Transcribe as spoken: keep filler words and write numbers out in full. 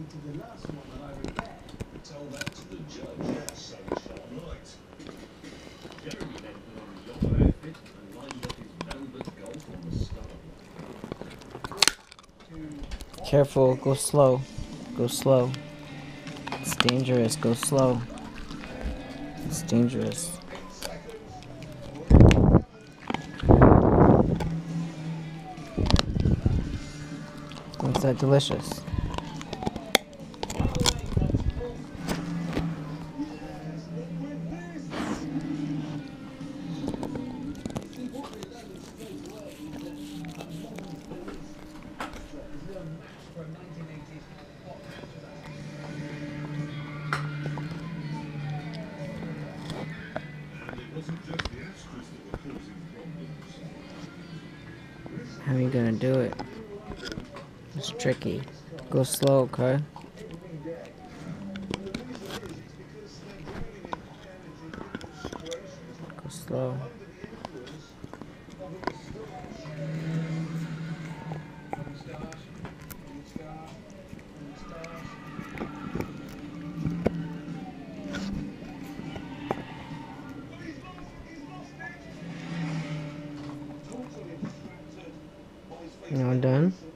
Tell that to the judge. So shall right. Jeremy then put on his yellow outfit and lined up his velvet golf on the start. Careful, go slow. Go slow. It's dangerous, go slow. It's dangerous. What's that delicious? How are you gonna do it? It's tricky. Go slow, okay? Go slow. You all done?